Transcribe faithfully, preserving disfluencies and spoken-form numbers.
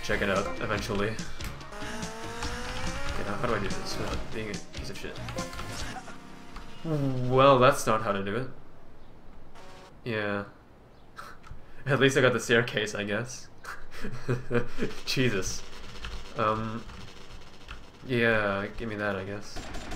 check it out eventually. Okay, now how do I do this without being a piece of shit? Well, that's not how to do it. Yeah. At least I got the staircase, I guess. Jesus. Um. Yeah, give me that, I guess.